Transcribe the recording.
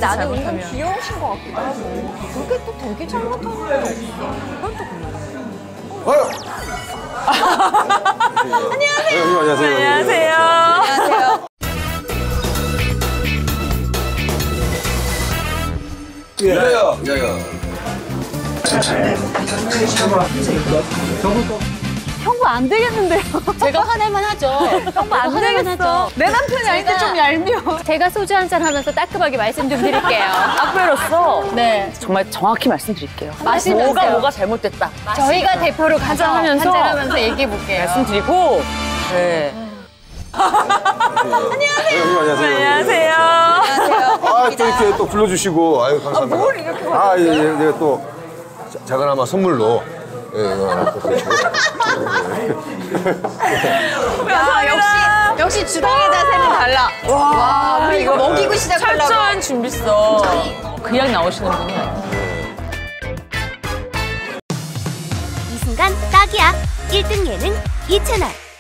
나는 은근 귀여우신 것 같기도 하고. 그게 또 되게 잘못하는 건 없어. 그건 또 그래. 안녕하세요. 안녕하세요. 안녕하세요. 안녕하세요. 야야. 야야. 형부 안 되겠는데요? 제가 화낼만 하죠. 형부 안 되겠어. 내 남편이 아닌데 좀 얄미워. 제가 소주 한잔 하면서 따끔하게 말씀 좀 드릴게요. 앞배로서 네. 정말 정확히 말씀드릴게요. 마시면서요. 뭐가 잘못됐다. 저희가 대표로 가서 한잔하면서 한잔하면서 얘기해 볼게요. 말씀드리고. 네. 안녕하세요. 아, 또 이렇게 또 불러주시고, 아유, 감사합니다. 뭘 이렇게 아, 예, 예, 내가 또 작은아마 선물로. 예, 이거 하나 또 드리고. 역시 주방의 자세는 달라. 와, 우리 이거 먹이고 시작하려고. 철저한 준비성. 그냥 나오시는 분이 아니에요. 이 순간 딱이야. 1등 예능 2채널.